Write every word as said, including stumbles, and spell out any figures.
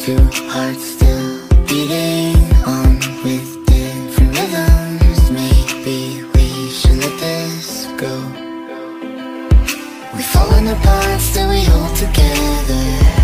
Two hearts still beating on with different rhythms. Maybe we should let this go. We've fallen apart, still we hold together.